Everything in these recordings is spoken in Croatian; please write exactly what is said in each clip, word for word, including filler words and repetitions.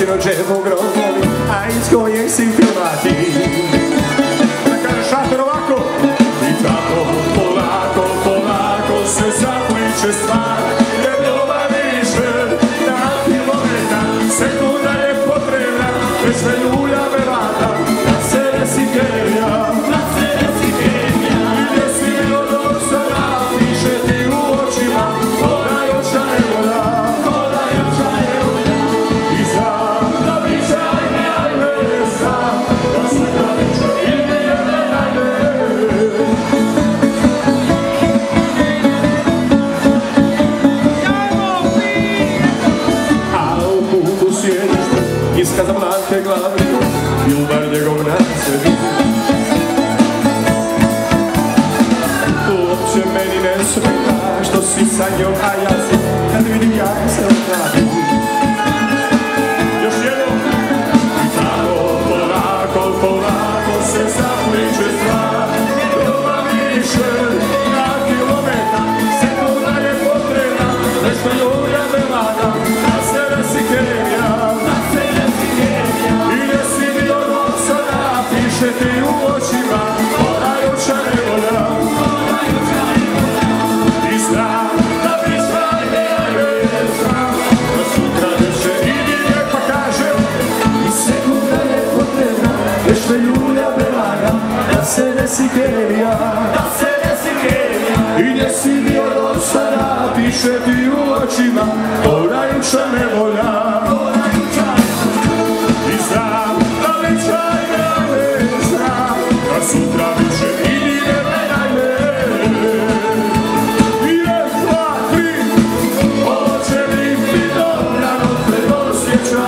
sino džepu grozovi, a iz kojeg si filmati. Da kaže Šator ovako. I tako polako, polako se zapliče stvar, jer doba više na kilometar, sekunda je potrebna, već me ljulja velata, da se resikerja, da se resikerja. Gdje si bilo dok sada, piše ti u očima, koda joča ne voda, koda joča ne voda. I znam da biće ajme, ajme, znam da se da biće ili jedne najme. Iz Kazablanke glavni, ljubav njegovna se vidi. Uopće meni ne smeta što si sa njom, a ja sam, kad vidim ja se odradim. Još jednom. I tako polako, polako se zapliče stvar, ljubav više na kilometar, sekunda je potrebna, već me ljulja velata, da se resikerja. Piše ti u očima, koda joča ne voda, i znam da biće ajme, ajme, znam da sutra neće idi lijek pa kažem, i sekunda je potrebna, već me ljulja velata, da se resikerja, da se resikerja. I gdje si bio do sada, piše ti u očima, koda joča ne voda, i znam da biće ajme, sutra više idi jedne najme. Jedan, dva, tri, ovo će biti dobrano predosjeća.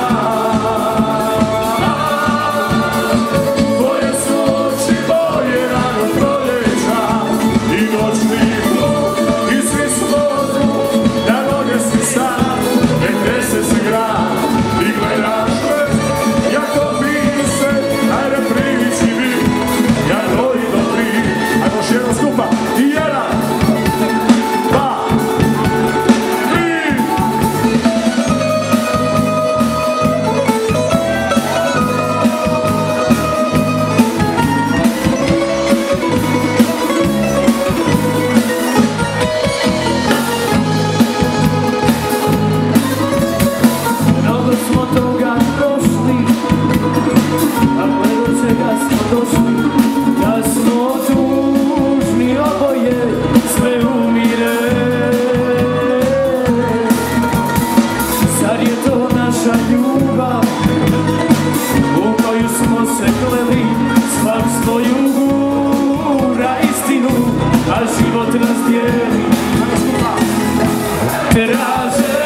Tvoje su oči boje rano proljeća, i noćni klub, i svi su vodu, na noge si sam, ne trese se grad, i gledaš me, jako vidim se, ajde privići mi. Ja doji dobri, ajmo još jednom skupa, i jedan, dva, tri. Mnogo smo toga prošli, a do čega smo došli, da smo tužni oboje, sve umire. Zar je to naša ljubav, u koju smo se kleli, svak svoju gura istinu, a život nas dijeli. Traže